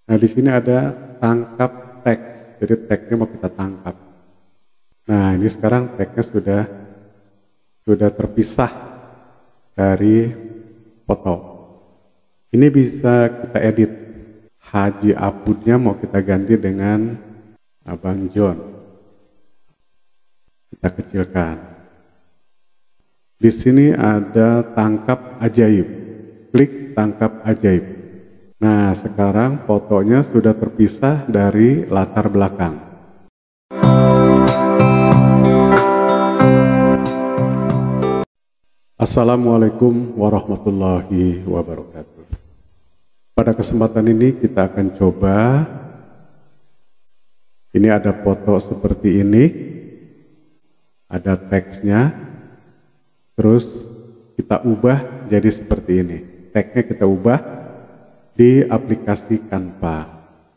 Nah, di sini ada tangkap teks. Jadi teksnya mau kita tangkap. Nah, ini sekarang teksnya sudah terpisah dari foto. Ini bisa kita edit. Haji Apudnya mau kita ganti dengan Abang John. Kita kecilkan. Di sini ada tangkap ajaib. Klik tangkap ajaib. Nah, sekarang fotonya sudah terpisah dari latar belakang. Assalamualaikum warahmatullahi wabarakatuh. Pada kesempatan ini kita akan coba. Ini ada foto seperti ini. Ada teksnya. Terus kita ubah jadi seperti ini. Teksnya kita ubah di aplikasi Canva.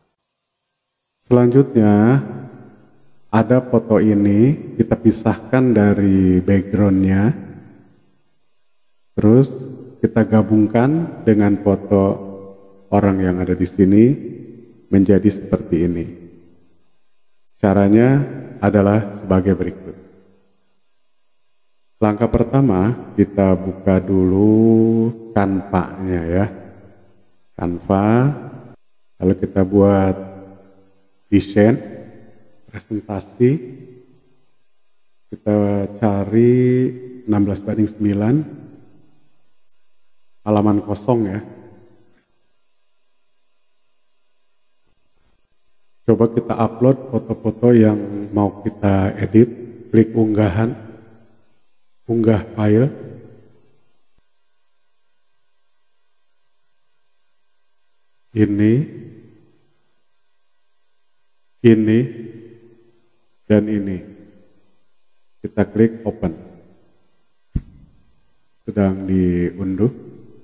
Selanjutnya ada foto ini kita pisahkan dari backgroundnya, terus kita gabungkan dengan foto orang yang ada di sini menjadi seperti ini. Caranya adalah sebagai berikut. Langkah pertama, kita buka dulu Canva-nya ya. Canva, lalu kita buat desain, presentasi. Kita cari 16:9, halaman kosong ya. Coba kita upload foto-foto yang mau kita edit, klik unggahan, unggah file. Ini, dan ini. Kita klik open. Sedang diunduh.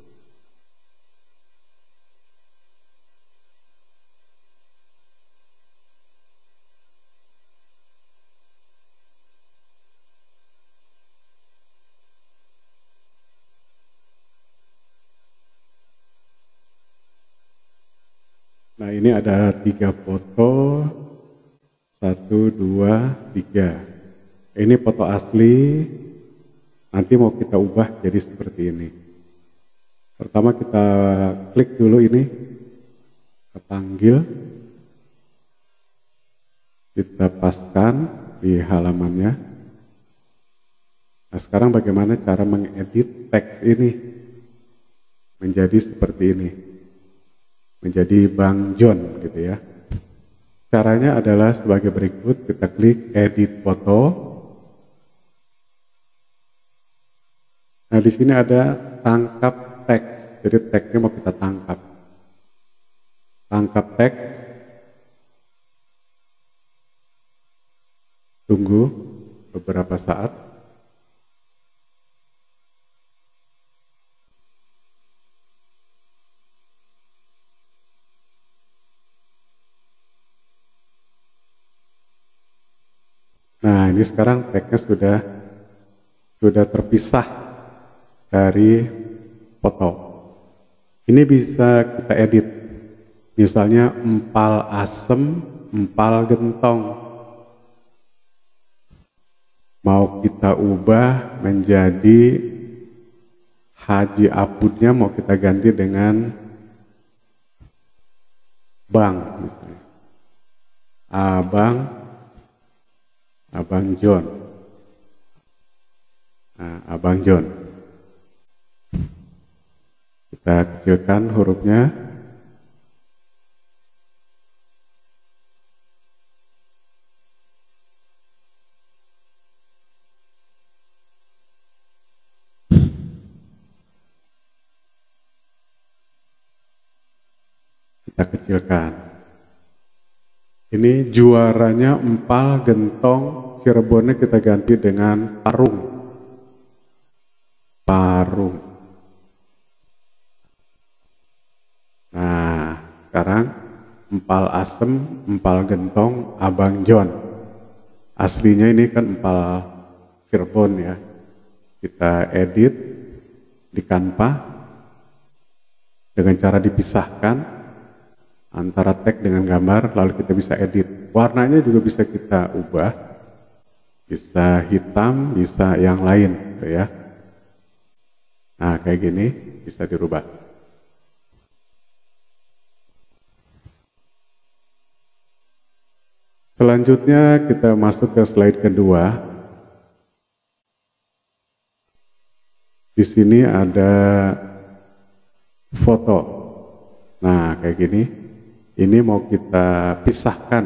Nah, ini ada 3 foto, 1, 2, 3. Ini foto asli, nanti mau kita ubah jadi seperti ini. Pertama kita klik dulu ini, kita panggil, kita paskan di halamannya. Nah, sekarang bagaimana cara mengedit teks ini menjadi seperti ini, menjadi Bang John gitu ya. Caranya adalah sebagai berikut. Kita klik edit foto. Nah, di sini ada tangkap teks. Jadi teksnya mau kita tangkap. Tangkap teks. Tunggu beberapa saat. Nah, ini sekarang teksnya sudah terpisah dari foto. Ini bisa kita edit. Misalnya empal asem, empal gentong. Mau kita ubah menjadi Haji Apudnya mau kita ganti dengan Bang misalnya. Abang John. Nah, Abang John. Kita kecilkan hurufnya. Kita kecilkan. Ini juaranya empal gentong, Cirebonnya kita ganti dengan parung. Nah, sekarang empal asem, empal gentong, Abang John. Aslinya ini kan empal Cirebon ya. Kita edit di Canva dengan cara dipisahkan. antara tag dengan gambar, lalu kita bisa edit. Warnanya juga bisa kita ubah, bisa hitam, bisa yang lain gitu ya. Nah, kayak gini bisa dirubah. Selanjutnya kita masuk ke slide kedua. Di sini ada foto. Nah, kayak gini. Ini mau kita pisahkan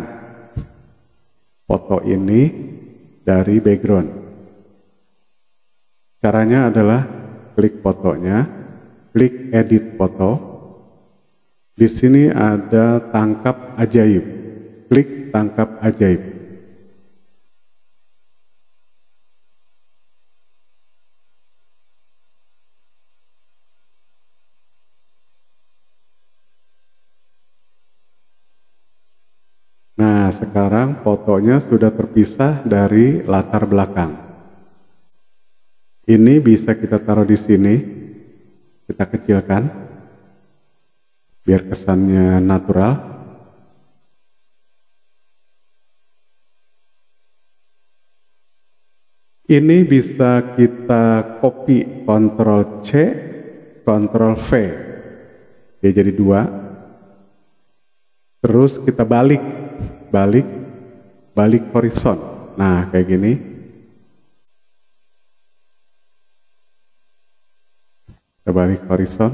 foto ini dari background. Caranya adalah klik fotonya, klik edit foto. Di sini ada tangkap ajaib. Klik tangkap ajaib. Nah, sekarang fotonya sudah terpisah dari latar belakang. Ini bisa kita taruh di sini, kita kecilkan, biar kesannya natural. Ini bisa kita copy, Ctrl C, Ctrl V. Dia jadi 2. Terus kita balik horizon. Nah, kayak gini. Kita balik horizon.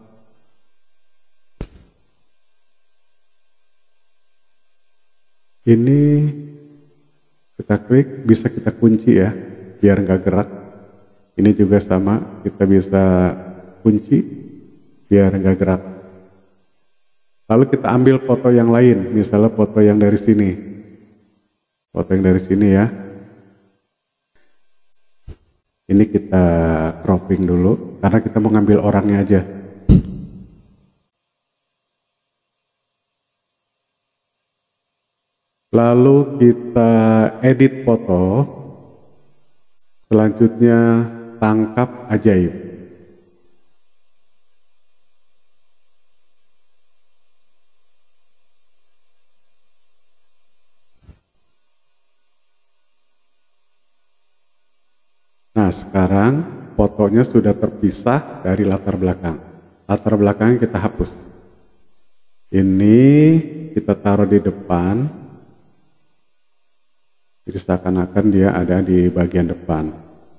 Ini kita klik, bisa kita kunci ya, biar nggak gerak. Ini juga sama, kita bisa kunci biar nggak gerak. Lalu kita ambil foto yang lain, misalnya foto yang dari sini. Foto yang dari sini ya. Ini kita cropping dulu, karena kita mau ngambil orangnya aja. Lalu kita edit foto. Selanjutnya tangkap ajaib. Nah, sekarang fotonya sudah terpisah dari latar belakang. Latar belakangnya kita hapus. Ini kita taruh di depan. Jadi seakan-akan dia ada di bagian depan.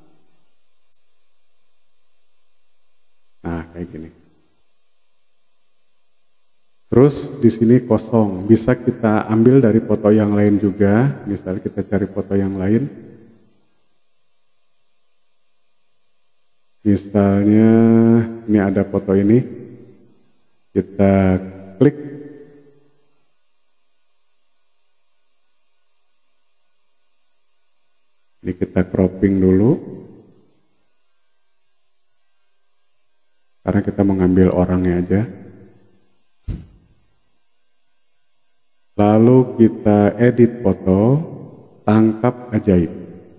Nah, kayak gini. Terus di sini kosong. Bisa kita ambil dari foto yang lain juga. Misalnya kita cari foto yang lain. Misalnya ini ada foto ini, kita klik, ini kita cropping dulu, karena kita mengambil orangnya aja. Lalu kita edit foto, tangkap ajaib.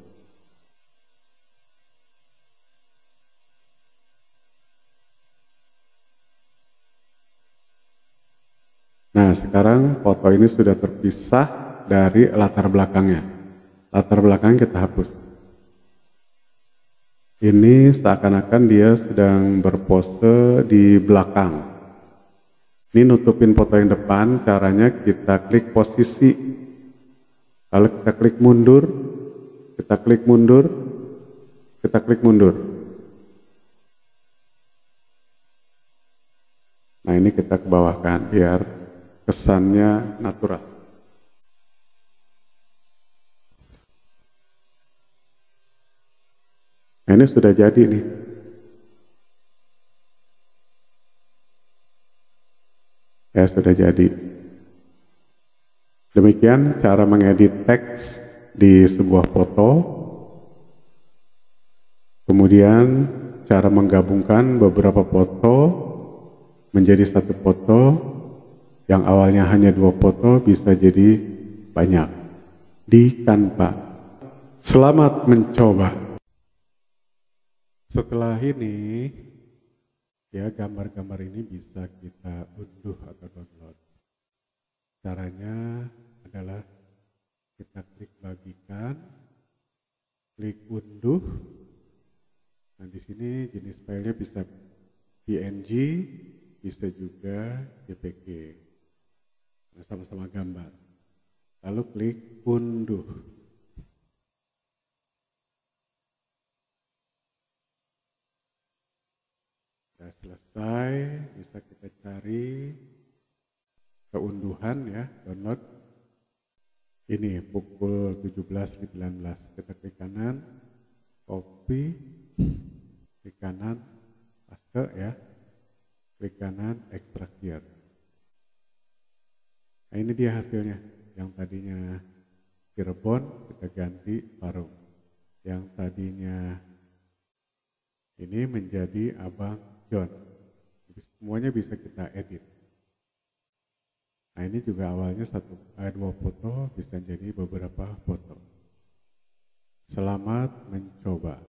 Nah, sekarang foto ini sudah terpisah dari latar belakangnya. Latar belakang kita hapus. Ini seakan-akan dia sedang berpose di belakang. Ini nutupin foto yang depan, caranya kita klik posisi. Kalau kita klik mundur, kita klik mundur, kita klik mundur. Nah, ini kita ke bawahkan biar kesannya natural. Nah, ini sudah jadi nih. Ya, sudah jadi. Demikian cara mengedit teks di sebuah foto. Kemudian cara menggabungkan beberapa foto menjadi satu foto. Yang awalnya hanya 2 foto bisa jadi banyak di Canva. Selamat mencoba. Setelah ini, ya gambar-gambar ini bisa kita unduh atau download. bisa juga JPG. Nah, sama-sama gambar. Lalu klik unduh. Sudah selesai, bisa kita cari keunduhan ya, download. Ini pukul 17.19. Kita klik kanan, copy, klik kanan, paste ya, klik kanan, ekstrak here. Nah, ini dia hasilnya. Yang tadinya Cirebon kita ganti Parung. Yang tadinya ini menjadi Abang John. Semuanya bisa kita edit. Nah, ini juga awalnya dua foto bisa jadi beberapa foto. Selamat mencoba.